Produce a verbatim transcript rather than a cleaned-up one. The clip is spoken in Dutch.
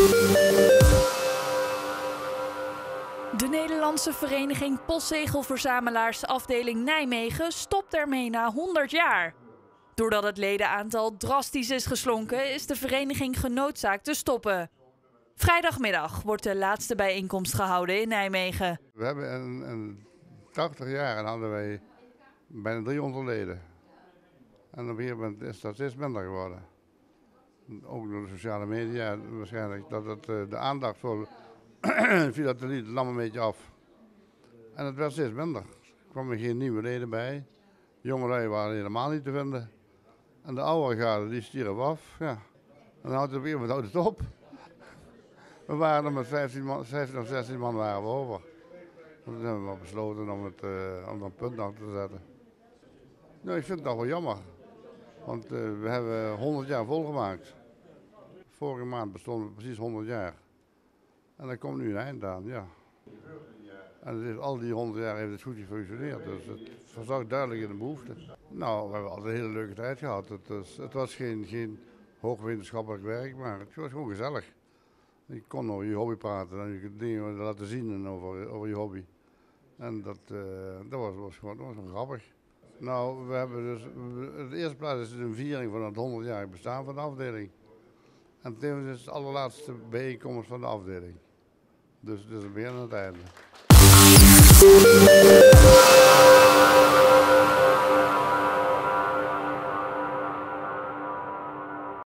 De Nederlandse Vereniging Postzegelverzamelaars afdeling Nijmegen stopt ermee na honderd jaar. Doordat het ledenaantal drastisch is geslonken, is de vereniging genoodzaakt te stoppen. Vrijdagmiddag wordt de laatste bijeenkomst gehouden in Nijmegen. We hebben in, in tachtig jaar hadden wij bijna driehonderd leden. En op een gegeven moment is dat steeds minder geworden. Ook door de sociale media waarschijnlijk, dat het, de aandacht voor filatelie nam een beetje af. En het werd steeds minder. Er kwamen geen nieuwe leden bij. Jongelui waren helemaal niet te vinden. En de oude garde die stierf af. Ja. En dan houdt het op een gegeven moment houdt het op. We waren er met vijftien, man, vijftien of zestien man waren we over. Toen hebben we maar besloten om het uh, om een punt achter te zetten. Nou, ik vind het toch wel jammer. Want uh, we hebben honderd jaar volgemaakt. Vorige maand bestonden we precies honderd jaar. En daar komt nu een eind aan, ja. En het is, al die honderd jaar heeft het goed gefunctioneerd, dus het verzag duidelijk in de behoefte. Nou, we hebben altijd een hele leuke tijd gehad. Het, is, het was geen, geen hoogwetenschappelijk werk, maar het was gewoon gezellig. Je kon over je hobby praten en je kunt dingen laten zien over, over je hobby. En dat, uh, dat, was, was gewoon, dat was gewoon grappig. Nou, we hebben dus, in de eerste plaats is het een viering van het honderdjarig bestaan van de afdeling. En tevens is het de allerlaatste bijeenkomst van de afdeling. Dus het is een begin aan het einde.